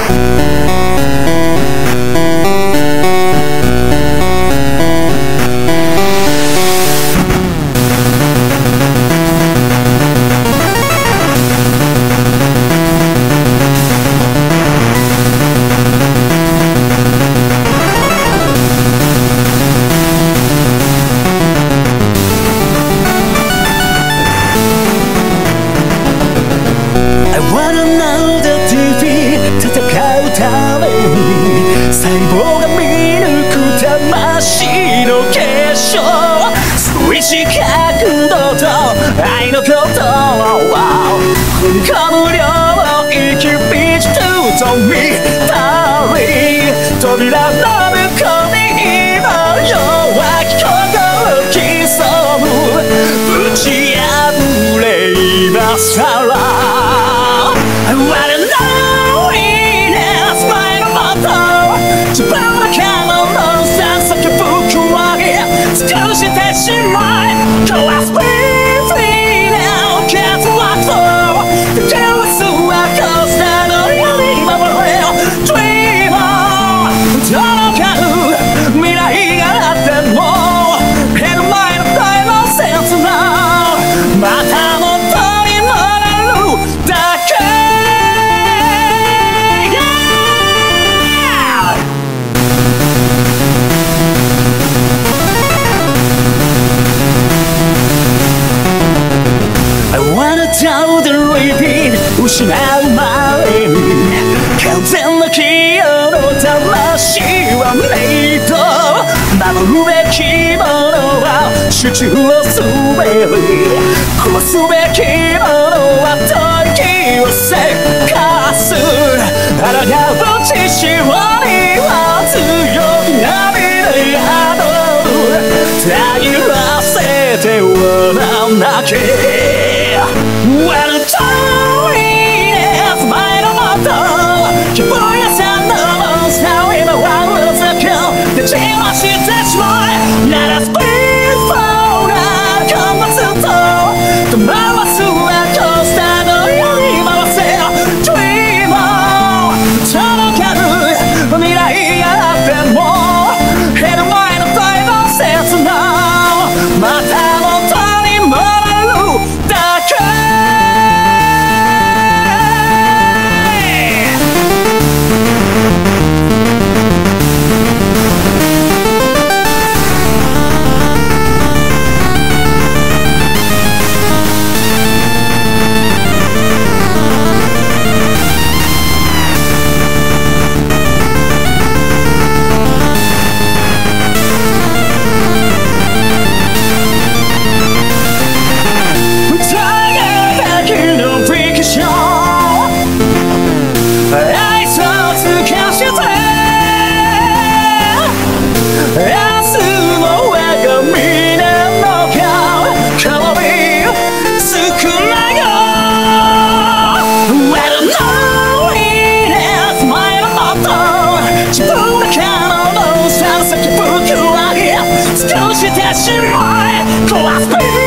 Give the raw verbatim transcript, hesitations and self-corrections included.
細胞が見抜く魂の結晶、スイッチ角度と愛のことを踏み込む領域、ビーチととみたり扉の向こうに今弱き心潜む、打ち破れ今さらI wanna know it is my motto、 自分の彼のさ叫ぶ声尽くしてしまい Cause we free now can't walk through the chaos of coaster のように守れよ Dreamer 届かぬ未来があっても目の前の大のセンスなまた元に戻るだけTell the repeat 失う前に完全な清の魂はメイド、守るべきものは集中をすべり殺すべきものは吐息をせかす、あらがう血潮には強い涙宿る、たぎらせてはなきWell, the story is mine of motto 希望やさんのさ今は難くで邪魔してしまい Let us peaceful なコンバスとと回すはコースターのように回せ Dreamer 届かぬ未来があっても目の前の大の切なまた元に戻るだけ少しでしまい壊す